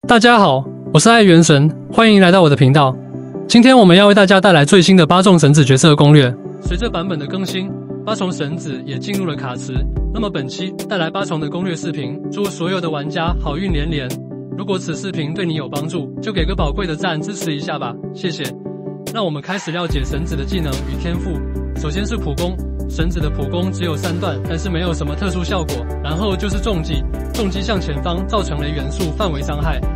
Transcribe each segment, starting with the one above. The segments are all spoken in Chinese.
大家好，我是爱元神，欢迎来到我的频道。今天我们要为大家带来最新的八重神子角色攻略。随着版本的更新，八重神子也进入了卡池。那么本期带来八重的攻略视频，祝所有的玩家好运连连。如果此视频对你有帮助，就给个宝贵的赞支持一下吧，谢谢。让我们开始了解神子的技能与天赋。首先是普攻，神子的普攻只有3段，但是没有什么特殊效果。然后就是重击，重击向前方造成雷元素范围伤害。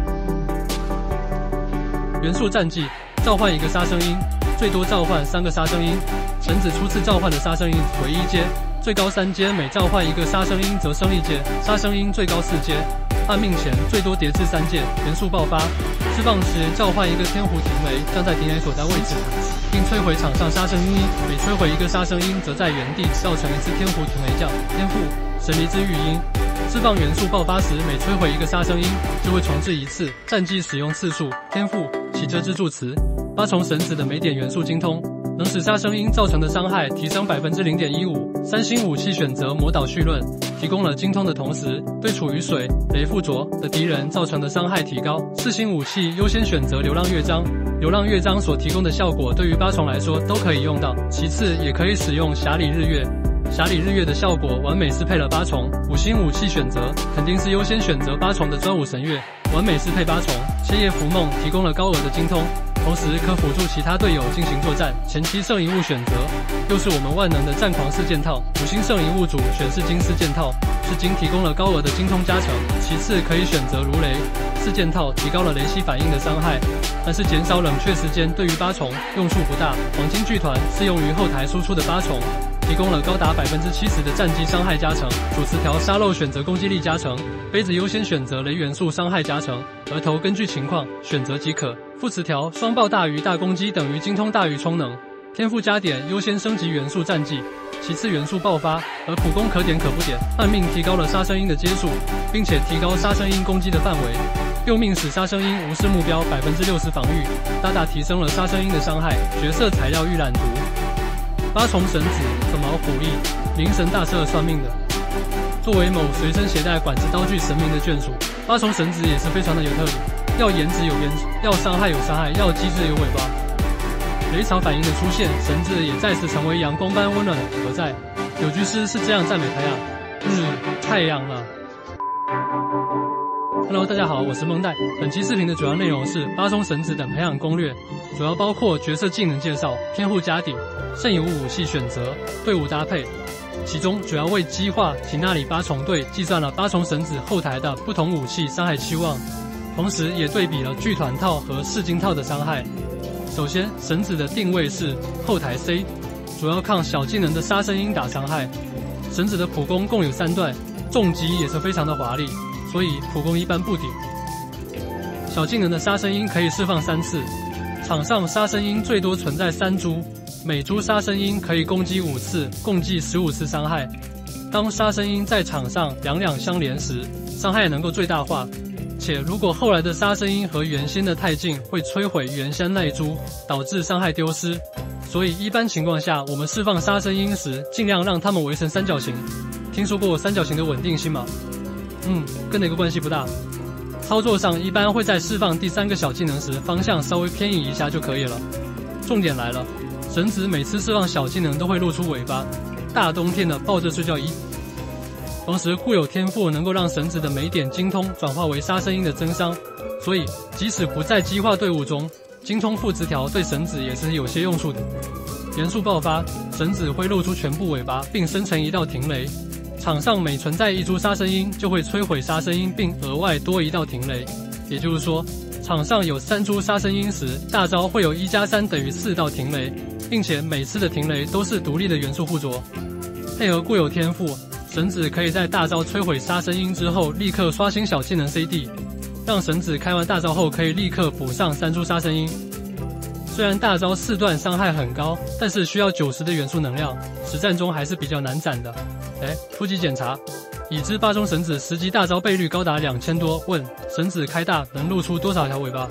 元素战技，召唤一个杀生鹰，最多召唤3个杀生鹰。神子初次召唤的杀生鹰为1阶，最高3阶，每召唤一个杀生鹰则升1阶，杀生鹰最高4阶。按命前最多叠至3件，元素爆发。释放时召唤一个天胡停雷，将在敌人所在位置，并摧毁场上杀生鹰。每摧毁一个杀生鹰，则在原地造成1次天胡停雷降。天赋神离之御鹰，释放元素爆发时，每摧毁一个杀生鹰，就会重置1次。战绩使用次数，天赋起遮之助词。八重神子的每点元素精通，能使杀生鹰造成的伤害提升 0.15%。3星武器选择魔导绪论，提供了精通的同时，对处于水、雷附着的敌人造成的伤害提高。4星武器优先选择流浪乐章，流浪乐章所提供的效果对于八重来说都可以用到。其次也可以使用侠里日月，侠里日月的效果完美适配了八重。5星武器选择肯定是优先选择八重的专武神乐，完美适配八重。千叶浮梦提供了高额的精通，同时可辅助其他队友进行作战。前期圣遗物选择又是我们万能的战狂四件套，5星圣遗物组选是金四件套，是金提供了高额的精通加成。其次可以选择如雷四件套，提高了雷息反应的伤害，但是减少冷却时间，对于八重用处不大。黄金剧团适用于后台输出的八重，提供了高达 70% 的战机伤害加成。主词条沙漏选择攻击力加成，杯子优先选择雷元素伤害加成，额头根据情况选择即可。副词条双爆大于大攻击等于精通大于充能。天赋加点优先升级元素战技，其次元素爆发，而普攻可点可不点。按命提高了杀生鹰的阶数，并且提高杀生鹰攻击的范围。右命使杀生鹰无视目标 60% 防御，大大提升了杀生鹰的伤害。角色材料预览图，八重神子粉毛虎翼，灵神大赦算命的。作为某随身携带管制刀具神明的眷属，八重神子也是非常的有特点，要颜值有颜值，要伤害有伤害，要机智有尾巴。雷潮反应的出现，神子也再次成为阳光般温暖的何在。有句诗是这样赞美他呀：太阳了。Hello， 大家好，我是梦代。本期视频的主要内容是八重神子等培养攻略，主要包括角色技能介绍、天赋加顶、圣遗物武器选择、队伍搭配。其中主要为激化提纳里八重队计算了八重神子后台的不同武器伤害期望，同时也对比了剧团套和噬金套的伤害。首先，神子的定位是后台 C， 主要抗小技能的杀生鹰打伤害。神子的普攻共有3段，重击也是非常的华丽，所以普攻一般不顶。小技能的杀生鹰可以释放3次，场上杀生鹰最多存在3株，每株杀生鹰可以攻击5次，共计15次伤害。当杀生鹰在场上两相连时，伤害能够最大化。且如果后来的杀生鹰和原先的太近，会摧毁原先那一株，导致伤害丢失。所以一般情况下，我们释放杀生鹰时，尽量让它们围成三角形。听说过三角形的稳定性吗？跟哪个关系不大。操作上一般会在释放第3个小技能时，方向稍微偏移一下就可以了。重点来了，神子每次释放小技能都会露出尾巴，大冬天的抱着睡觉一。同时固有天赋能够让神子的每点精通转化为杀生鹰的增伤，所以即使不在激化队伍中，精通副词条对神子也是有些用处的。元素爆发，神子会露出全部尾巴，并生成一道停雷。场上每存在1株杀生鹰，就会摧毁杀生鹰，并额外多1道停雷。也就是说，场上有3株杀生鹰时，大招会有1+3等于4道停雷，并且每次的停雷都是独立的元素附着。配合固有天赋，神子可以在大招摧毁杀生鹰之后，立刻刷新小技能 CD， 让神子开完大招后可以立刻补上3株杀生鹰。虽然大招4段伤害很高，但是需要90的元素能量，实战中还是比较难攒的。突击检查，已知八重神子10级大招倍率高达2000多。问神子开大能露出多少条尾巴？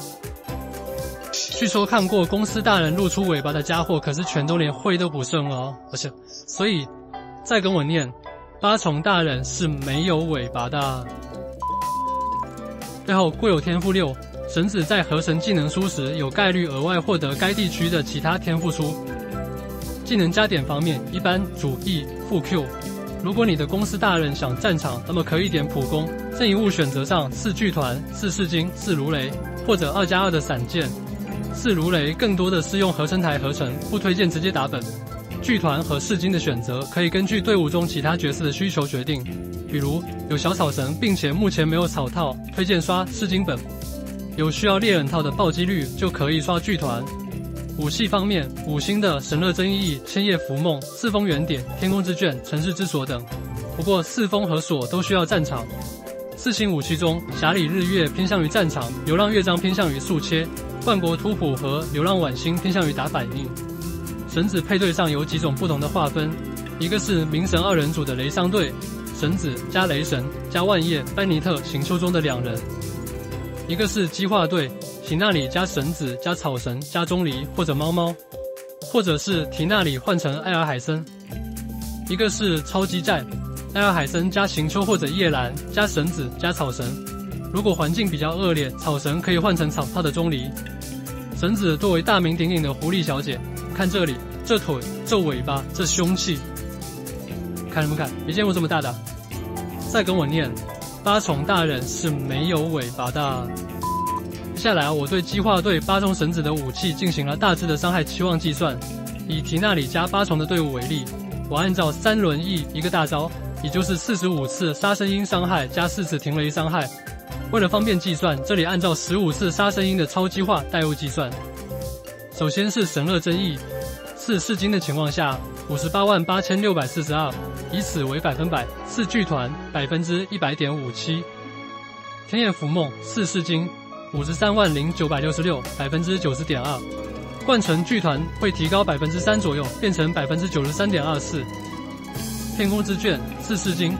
据说看过公司大人露出尾巴的家伙，可是全都连灰都不剩哦。所以再跟我念，八重大人是没有尾巴的。 最后固有天赋6，神子在合成技能书时有概率额外获得该地区的其他天赋书。技能加点方面，一般、主、E、副 Q。如果你的公司大人想战场，那么可以点普攻。正义物选择上4剧团、4噬金、4如雷，或者2+2的闪剑。4如雷更多的是用合成台合成，不推荐直接打本。剧团和噬金的选择可以根据队伍中其他角色的需求决定，比如有小草神，并且目前没有草套，推荐刷噬金本；有需要猎人套的暴击率，就可以刷剧团。武器方面，5星的神乐真意、千叶浮梦、四风原点、天空之卷、城市之锁等。不过四风和锁都需要战场。4星武器中，侠里日月偏向于战场，流浪乐章偏向于速切，万国突普和流浪晚星偏向于打反应。神子配对上有几种不同的划分，一个是冥神2人组的雷商队，神子加雷神加万叶、班尼特、行秋中的2人；一个是激化队，提纳里加神子加草神加钟离或者猫猫，或者是提纳里换成艾尔海森；一个是超级战，艾尔海森加行秋或者叶兰加神子加草神。如果环境比较恶劣，草神可以换成草套的钟离。神子作为大名鼎鼎的狐狸小姐，看这里，这腿，这尾巴，这凶器，看什么看？没见过这么大的。再跟我念，八重大人是没有尾巴的。接下来我对激化队八重神子的武器进行了大致的伤害期望计算。以提纳里加8重的队伍为例，我按照3轮 E 一个大招，也就是45次杀声音伤害加4次停雷伤害。为了方便计算，这里按照15次杀声音的超激化代入计算。首先是神乐真意，4噬金的情况下，588642，以此为100%。4剧团100.57%。天叶浮梦4噬金530966，90.2%。换成剧团会提高3%左右，变成93.24%。天空之卷4噬金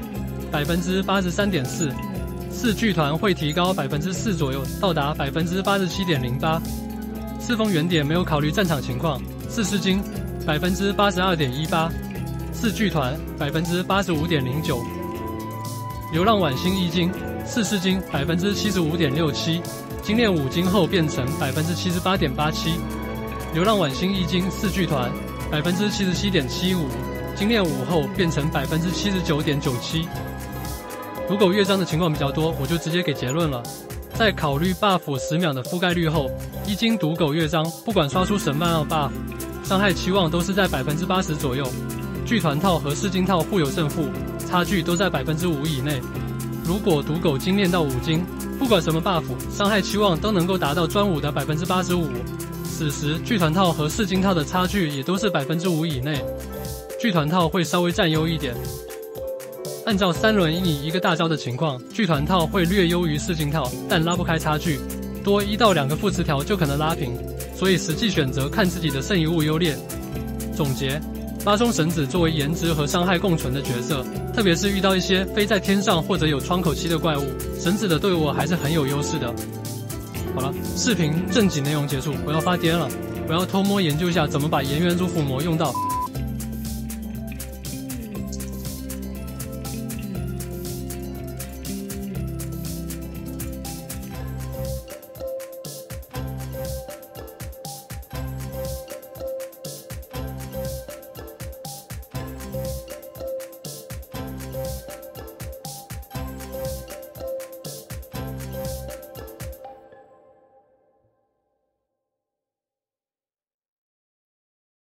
83.4%。4剧团会提高4%左右，到达87.08%。四风原点没有考虑战场情况，4噬金82.18%，4剧团85.09%。流浪晚星1金4噬金75.67%，精炼5金后变成78.87%。流浪晚星1金4剧团77.75%，精炼5后变成79.97%。毒狗乐章的情况比较多，我就直接给结论了。在考虑 buff 10秒的覆盖率后，1金毒狗乐章不管刷出神慢奥 buff， 伤害期望都是在80%左右。剧团套和噬金套互有胜负，差距都在5%以内。如果毒狗精炼到5金，不管什么 buff， 伤害期望都能够达到专武的85%。此时剧团套和噬金套的差距也都是5%以内，剧团套会稍微占优一点。按照3轮以一个大招的情况，剧团套会略优于噬金套，但拉不开差距，多1到2个副词条就可能拉平，所以实际选择看自己的剩余物优劣。总结，8中神子作为颜值和伤害共存的角色，特别是遇到一些飞在天上或者有窗口期的怪物，神子的队伍还是很有优势的。好了，视频正经内容结束，我要发癫了，我要偷摸研究一下怎么把岩原主腐魔用到。